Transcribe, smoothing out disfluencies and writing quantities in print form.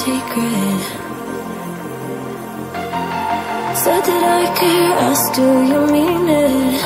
secret. Said that I care, asked do you mean it?